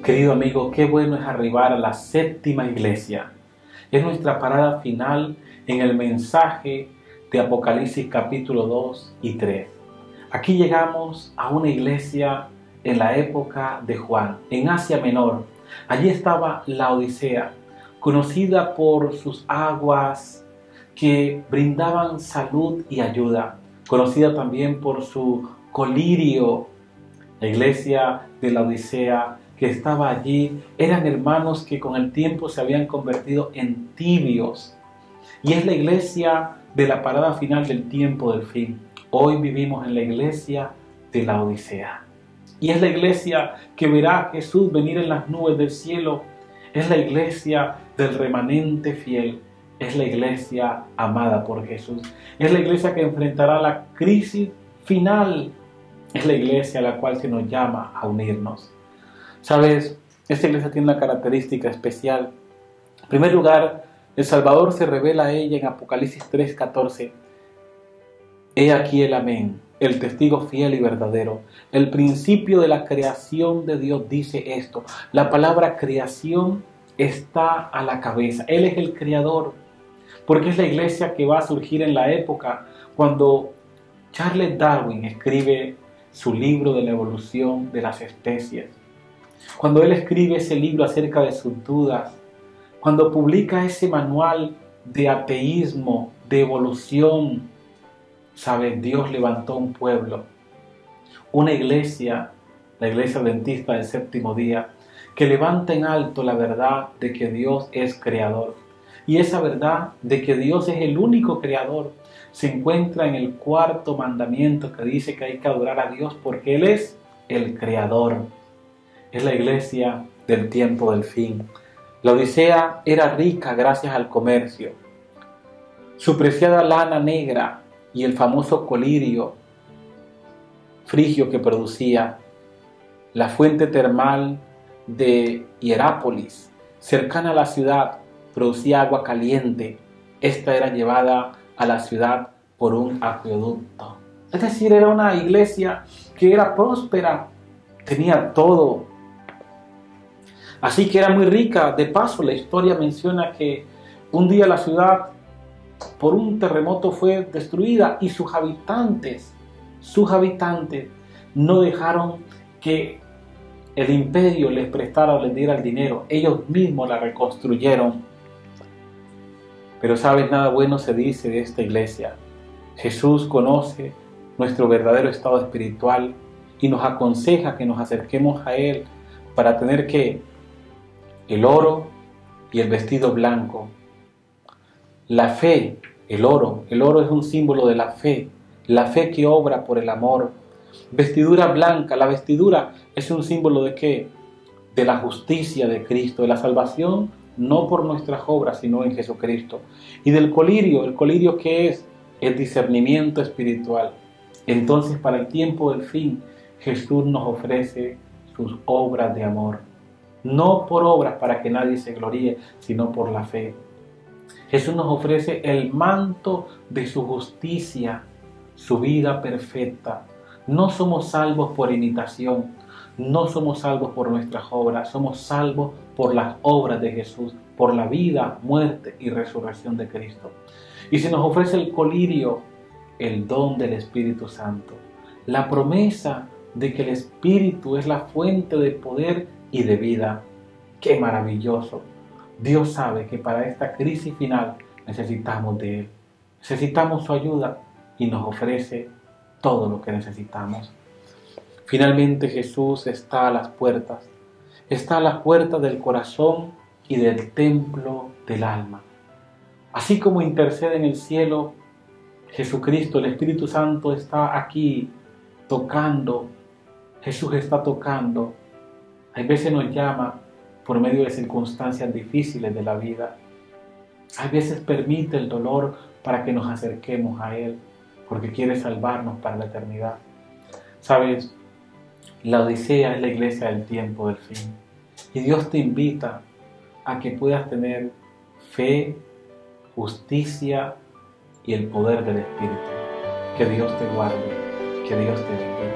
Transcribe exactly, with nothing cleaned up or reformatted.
Querido amigo, qué bueno es arribar a la séptima iglesia. Es nuestra parada final en el mensaje de Apocalipsis capítulo dos y tres. Aquí llegamos a una iglesia en la época de Juan, en Asia Menor. Allí estaba la Odisea, conocida por sus aguas que brindaban salud y ayuda, conocida también por su colirio. La iglesia de la Odisea que estaba allí eran hermanos que con el tiempo se habían convertido en tibios. Y es la iglesia de la parada final del tiempo del fin. Hoy vivimos en la iglesia de la Odisea. Y es la iglesia que verá a Jesús venir en las nubes del cielo. Es la iglesia del remanente fiel. Es la iglesia amada por Jesús. Es la iglesia que enfrentará la crisis final. Es la iglesia a la cual se nos llama a unirnos. ¿Sabes? Esta iglesia tiene una característica especial. En primer lugar, el Salvador se revela a ella en Apocalipsis tres catorce. He aquí el amén, el testigo fiel y verdadero. El principio de la creación de Dios dice esto. La palabra creación está a la cabeza. Él es el creador. Porque es la iglesia que va a surgir en la época cuando Charles Darwin escribe su libro de la evolución de las especies. Cuando él escribe ese libro acerca de sus dudas, cuando publica ese manual de ateísmo, de evolución, ¿sabes? Dios levantó un pueblo, una iglesia, la iglesia adventista del séptimo día, que levanta en alto la verdad de que Dios es creador. Y esa verdad de que Dios es el único creador se encuentra en el cuarto mandamiento que dice que hay que adorar a Dios porque Él es el creador. Es la iglesia del tiempo del fin. La Odisea era rica gracias al comercio. Su preciada lana negra y el famoso colirio frigio que producía, la fuente termal de Hierápolis, cercana a la ciudad, producía agua caliente. Esta era llevada a la ciudad por un acueducto. Es decir, era una iglesia que era próspera, tenía todo. Así que era muy rica. De paso, la historia menciona que un día la ciudad por un terremoto fue destruida y sus habitantes, sus habitantes no dejaron que el imperio les prestara o les diera el dinero. Ellos mismos la reconstruyeron. Pero sabes, nada bueno se dice de esta iglesia. Jesús conoce nuestro verdadero estado espiritual y nos aconseja que nos acerquemos a Él para tener que el oro y el vestido blanco. La fe, el oro, el oro es un símbolo de la fe, la fe que obra por el amor. Vestidura blanca, la vestidura es un símbolo de ¿qué? De la justicia de Cristo, de la salvación, no por nuestras obras, sino en Jesucristo. Y del colirio, el colirio ¿qué es? El discernimiento espiritual. Entonces, para el tiempo del fin, Jesús nos ofrece sus obras de amor. No por obras para que nadie se gloríe, sino por la fe. Jesús nos ofrece el manto de su justicia, su vida perfecta. No somos salvos por imitación, no somos salvos por nuestras obras, somos salvos por las obras de Jesús, por la vida, muerte y resurrección de Cristo. Y se nos ofrece el colirio, el don del Espíritu Santo, la promesa de que el Espíritu es la fuente de poder y de vida. ¡Qué maravilloso! Dios sabe que para esta crisis final necesitamos de Él. Necesitamos su ayuda y nos ofrece todo lo que necesitamos. Finalmente Jesús está a las puertas. Está a las puertas del corazón y del templo del alma. Así como intercede en el cielo, Jesucristo, el Espíritu Santo, está aquí tocando. Jesús está tocando. Hay veces nos llama por medio de circunstancias difíciles de la vida. A veces permite el dolor para que nos acerquemos a Él, porque quiere salvarnos para la eternidad. ¿Sabes? La Odisea es la iglesia del tiempo del fin. Y Dios te invita a que puedas tener fe, justicia y el poder del Espíritu. Que Dios te guarde, que Dios te bendiga.